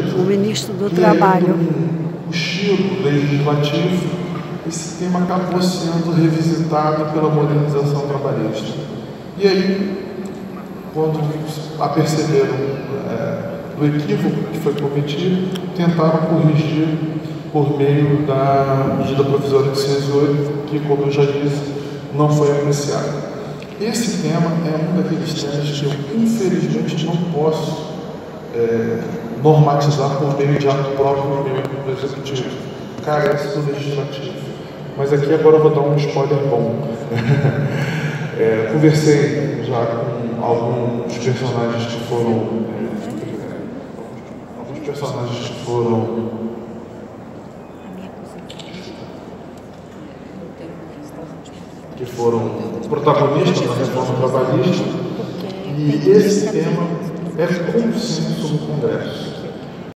o ministro do E Trabalho. aí, o estilo legislativo, esse tema acabou sendo revisitado pela modernização trabalhista. E aí, quando aperceberam do equívoco que foi cometido, tentaram corrigir por meio da medida provisória de 608, que, como eu já disse, não foi apreciada. Esse tema é um daqueles temas que eu, infelizmente, não posso normatizar por meio de ato próprio no meio do executivo. Carece do legislativo. Mas aqui agora eu vou dar um spoiler bom. Conversei já com alguns personagens que foram protagonistas da reforma trabalhista, e esse tema é consenso no Congresso.